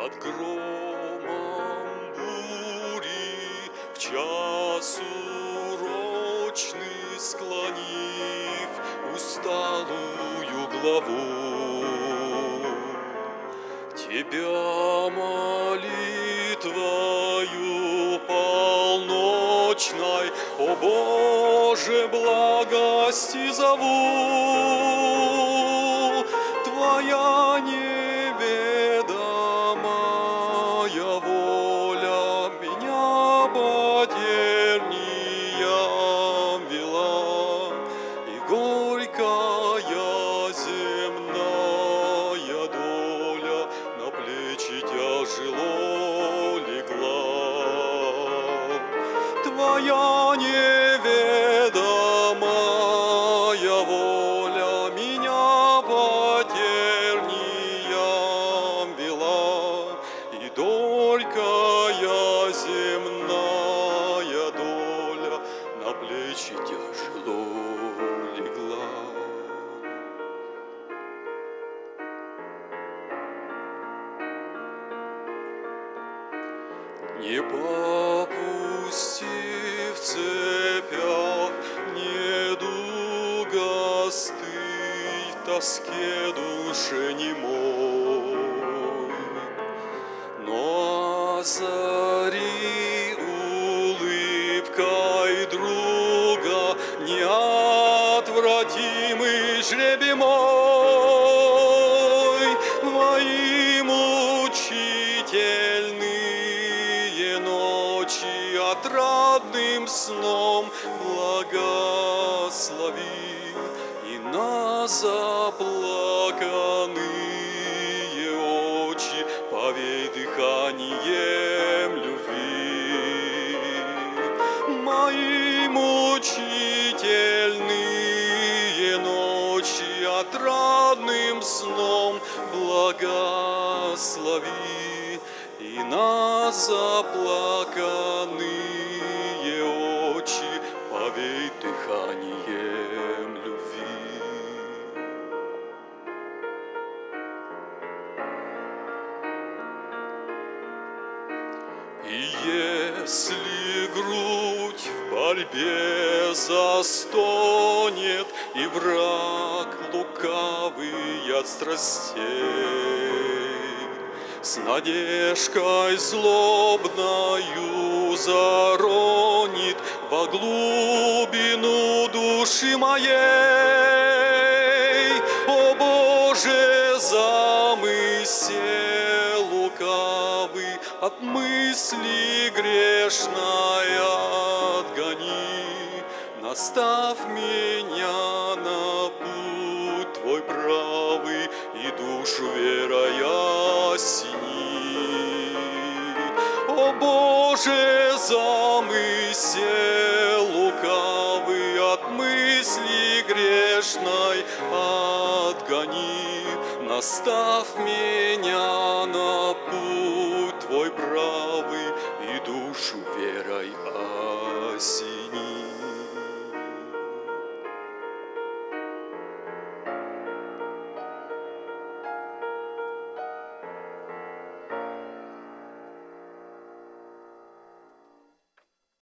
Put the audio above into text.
Под громом бури, в час урочный склонив усталую главу, Тебя молитвою полночной, о Боже, благости зову. Твоя неведомая воля меня по терниям вела, и горькая земная доля на плечи тяжело легла. Твоя неведомая воля меня по терниям вела, и горькая земная доля на плечи тяжело легла. Не попусти в цепях недуга стыль, тоске душе немой, но озари улыбкой друга неотвратимый жребий мой. Мои мучительные ночи отрадным сном благослови, и на заплаканные очи повей дыханием любви. Мои мучительные ночи отрадным сном благослови, и на заплаканные очи повей дыханием любви. И если грудь в борьбе застонет, и враг лукавый от страстей с надеждой злобною заронит во глубину души моей, о Боже, замысел лукавый от мысли грешной отгони, наставь меня на путь Твой правый и душу верой осени. О Боже, замысел лукавый от мысли грешной отгони, наставь меня на путь Твой правый и душу верой